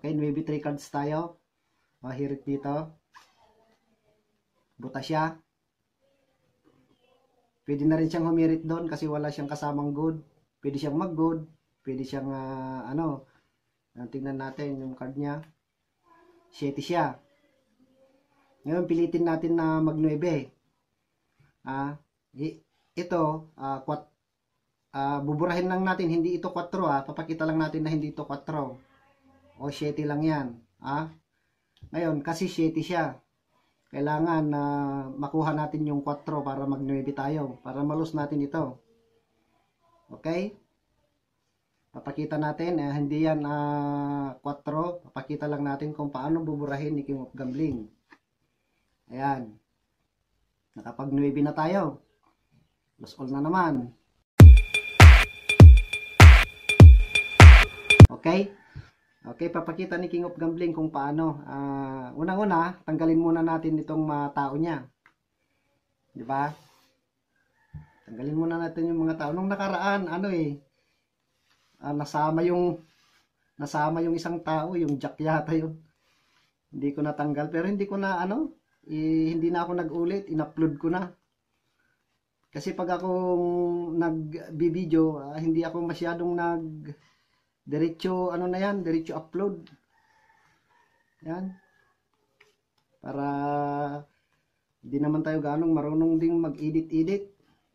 Okay, 9-3 cards tayo. Mahirit dito. Buta siya. Pwede na rin siyang humirit doon kasi wala siyang kasamang good. Pwede siyang mag-good. Pwede siyang, tingnan natin yung card niya. 7 siya. Ngayon, pilitin natin na mag-9. Ito, buburahin lang natin, hindi ito 4 papakita lang natin na hindi ito 4 o 7 lang yan. Ngayon, kasi 7 siya, kailangan na makuha natin yung 4 para mag-9 tayo, para malus natin ito. Okay? Papakita natin, hindi yan 4, papakita lang natin kung paano buburahin ni King of Gambling. Ayan, nakapag 9 na tayo. Plus all na naman. Okay? Okay, papakita ni King of Gambling kung paano. Unang-una, tanggalin muna natin itong tao niya. Di ba? Tanggalin muna natin yung mga tao. Nung nakaraan, nasama yung isang tao, yung Jack yata yun. Hindi ko natanggal, pero hindi ko na hindi na ako nag-ulit, in-upload ko na. Kasi pag akong nag-video, hindi ako masyadong diretso diretso upload. Yan. Para hindi naman tayo ganong marunong ding mag-edit.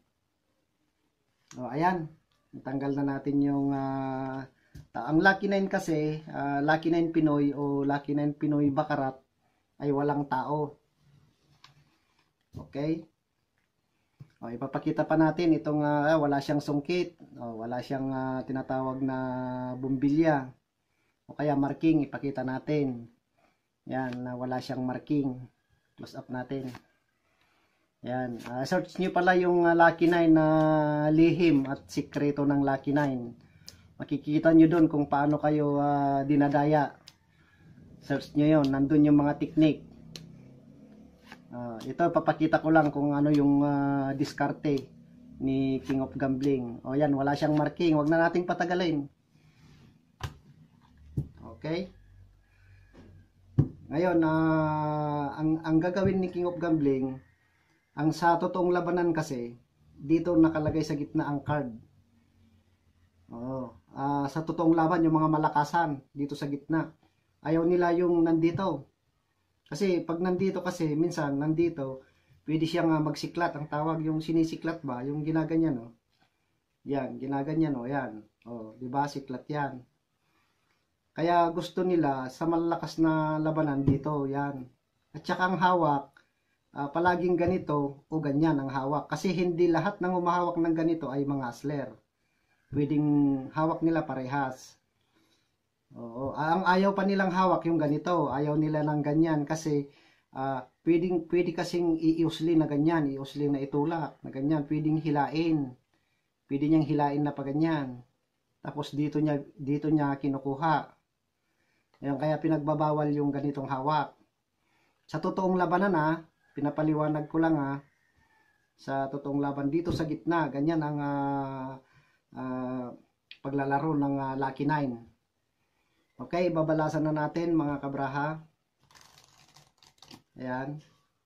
Ayan. Natanggal na natin yung ang Lucky 9 kasi, Lucky 9 Pinoy o Lucky 9 Pinoy Baccarat ay walang tao. Okay? Ipapakita pa natin itong wala siyang sungkit, wala siyang tinatawag na bumbilya o kaya marking, ipakita natin. Yan, wala siyang marking. Close up natin. Yan, search nyo pala yung Lucky 9 na lihim at sikreto ng Lucky 9. Makikita nyo doon kung paano kayo dinadaya. Search nyo yon, nandun yung mga technique. Ito, papakita ko lang kung ano yung diskarte ni King of Gambling. Yan, wala siyang marking. Huwag na nating patagalin. Okay? Ngayon, ang gagawin ni King of Gambling, ang sa totoong labanan kasi, dito nakalagay sa gitna ang card. Sa totoong laban, yung mga malakasan, dito sa gitna. Ayaw nila yung nandito. Kasi pag nandito kasi, minsan nandito, pwede siyang magsiklat. Ang tawag yung sinisiklat ba? Yung ginaganyan, Yan, ginaganyan, yan. Diba? Siklat yan. Kaya gusto nila sa malalakas na labanan dito, yan. At saka ang hawak, palaging ganito o ganyan ang hawak. Kasi hindi lahat ng umahawak ng ganito ay mga hustler. Pwedeng hawak nila parehas. Ang ayaw pa nilang hawak yung ganito, ayaw nila ng ganyan kasi pwede kasing iusli na ganyan, iusli na itulak na ganyan, pwedeng hilain, pwede niyang hilain na pa ganyan, tapos dito niya kinukuha. Ayan, kaya pinagbabawal yung ganitong hawak. Sa totoong labanan pinapaliwanag ko lang sa totoong laban dito sa gitna, ganyan ang paglalaro ng Lucky 9. Okay, babalasan na natin mga kabraha. Ayan.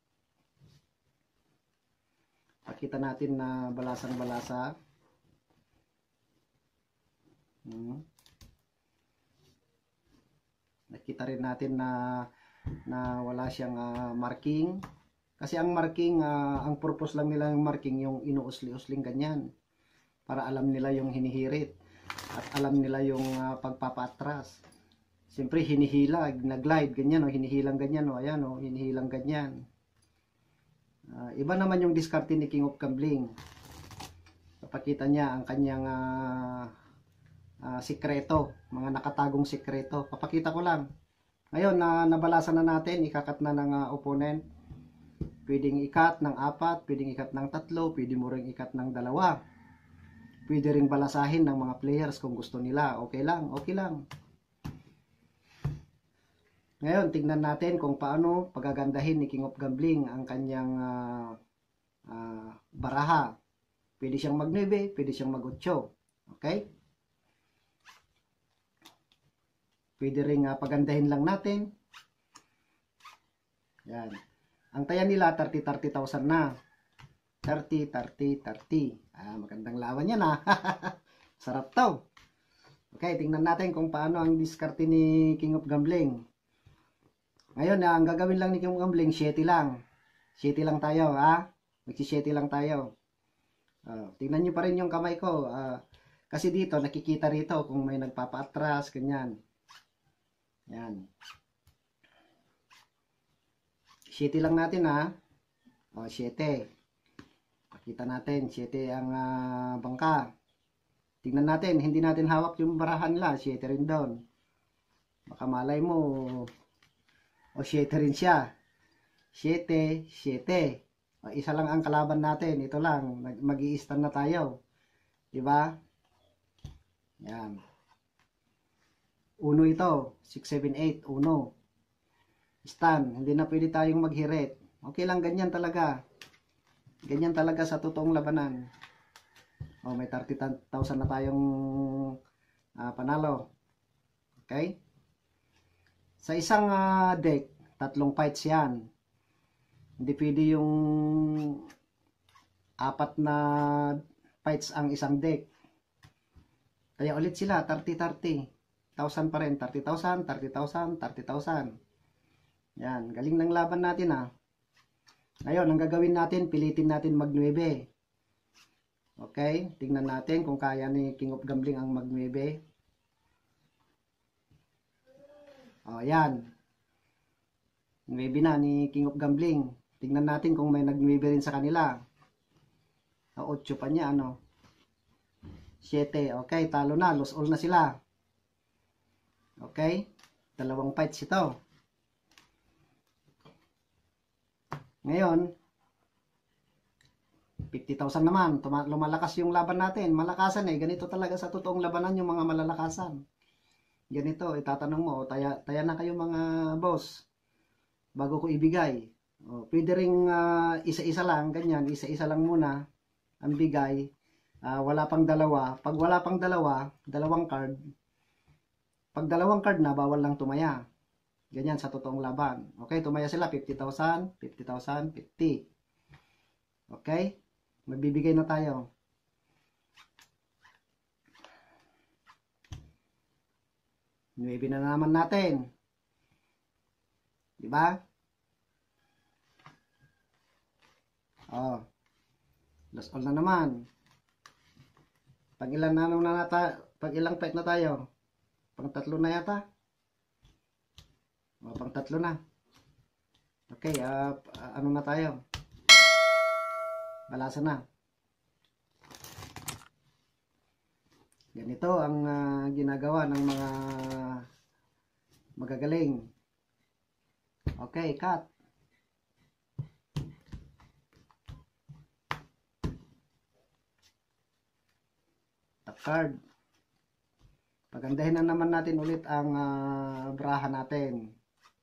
Pakita natin na balasang-balasa. Nakita rin natin na wala siyang marking. Kasi ang marking, ang purpose lang nila ng marking, yung inuusli-usling ganyan. Para alam nila yung hinihirit. At alam nila yung pagpapaatras. Siyempre, hinihila, nag-glide, ganyan, hinihilang ganyan, ayan, hinihilang ganyan. Iba naman yung diskarte ni King of Gambling. Papakita niya ang kanyang sikreto, mga nakatagong sikreto. Papakita ko lang. Ngayon, nabalasan na natin, ikakat na ng opponent. Pwedeng ikat ng 4, pwedeng ikat ng 3, pwede mo ring ikat ng 2. Pwede ring balasahin ng mga players kung gusto nila. Okay lang, okay lang. Ngayon, tingnan natin kung paano pagagandahin ni King of Gambling ang kanyang baraha. Pwede siyang mag-9, pwede siyang mag-8. Okay? Pwede ring pagandahin lang natin. Yan. Ang taya nila 30,000 na. 30, 30, 30. Magandang laban yan Sarap to. Okay, tingnan natin kung paano ang diskarte ni King of Gambling. Ngayon, ang gagawin lang ni King of Gambling, 7 lang. 7 lang tayo, Magsi-7 lang tayo. Tingnan nyo pa rin yung kamay ko. Kasi dito, nakikita rito kung may nagpapa-atras, ganyan. Yan. 7 lang natin, 7. Pakita natin, 7 ang bangka. Tingnan natin, hindi natin hawak yung barahan nila. 7 rin doon. Baka malay mo, 7 rin siya. 7, 7. Isa lang ang kalaban natin. Ito lang, mag-i-stand na tayo. Diba? Yan. 1 ito. 6, 7, 8. 1. Stand. Hindi na pwede tayong maghirit. Okay lang, ganyan talaga. Ganyan talaga sa totoong labanan. May 30,000 na tayong panalo. Okay? Sa isang deck, 3 fights yan. Hindi pwede yung 4 na fights ang isang deck. Kaya ulit sila, 30,000 pa rin. 30,000, 30,000, 30,000. Yan, galing ng laban natin Ngayon, ang gagawin natin, pilitin natin mag-9. Okay, tingnan natin kung kaya ni King of Gambling ang mag-9. Yan. 9 na ni King of Gambling. Tingnan natin kung may nag-9 rin sa kanila. 8 pa niya, 7. Okay, talo na. Lose all na sila. Okay, 2 fights ito. Ngayon, 50,000 naman. Lumalakas yung laban natin. Malakasan ganito talaga sa totoong labanan yung mga malalakasan. Ganito, itatanong mo, taya na kayo mga boss. Bago ko ibigay. Pwede ring isa-isa lang, ganyan. Isa-isa lang muna ang bigay. Wala pang dalawa. Pag wala pang dalawa, 2 card. Pag 2 card na, bawal lang tumaya. Ganyan sa totoong laban. Okay, tumaya sila 50,000, 50,000, 50. Okay? Magbibigay na tayo. Nuebe na naman natin. Diba? Last all na naman. Pag ilang fight na tayo? Pang 3 na yata? Pang 3 na. Okay, ano na tayo? Balasa na. Ganito ang ginagawa ng mga magagaling. Okay, cut. Top card. Pagandahin na naman natin ulit ang braha natin.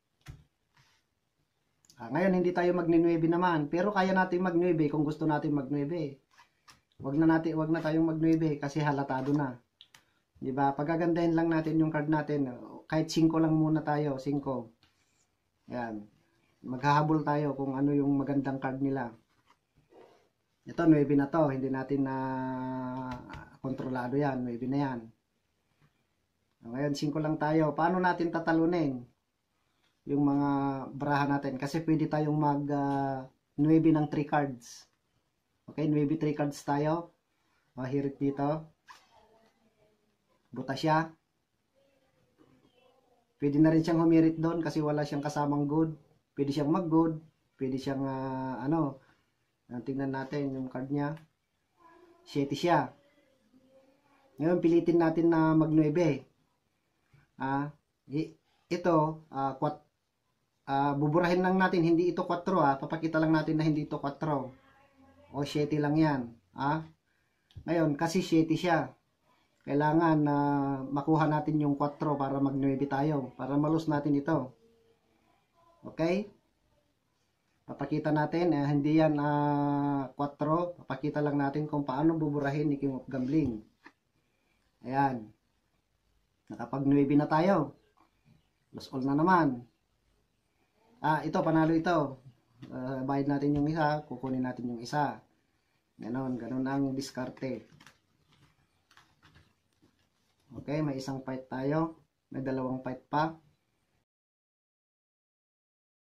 Ngayon hindi tayo mag-9 naman, pero kaya natin mag-9 kung gusto natin mag-9. Wag na tayong mag-9 kasi halatado na. 'Di ba? Pagagandahin lang natin yung card natin. Kahit 5 lang muna tayo, 5. Yan. Maghahabol tayo kung ano yung magandang card nila. Ito 9 na to, hindi natin na kontrolado 'yan, 9 na 'yan. Ngayon 5 lang tayo. Paano natin tatalunin yung mga braha natin? Kasi pwede tayong mag 9 ng 3 cards. Okay, 9 3 cards tayo. Mahirit dito. Buta siya. Pwede na rin siyang humirit doon kasi wala siyang kasamang good. Pwede siyang mag-good. Pwede siyang tingnan natin yung card niya. 7 siya. Ngayon pilitin natin na mag-9. Ito, buburahin lang natin, hindi ito 4 papakita lang natin na hindi ito 4 o 7 lang yan ngayon kasi 7 siya, kailangan makuha natin yung 4 para mag 9 tayo, para malus natin ito. Okay, papakita natin hindi yan 4, papakita lang natin kung paano buburahin ni King of Gambling. Ayan, nakapag 9 na tayo. Plus all na naman. Ito, panalo ito. Bayad natin yung isa, kukunin natin yung isa. Ganon ang diskarte. Okay, may isang fight tayo. May dalawang fight pa.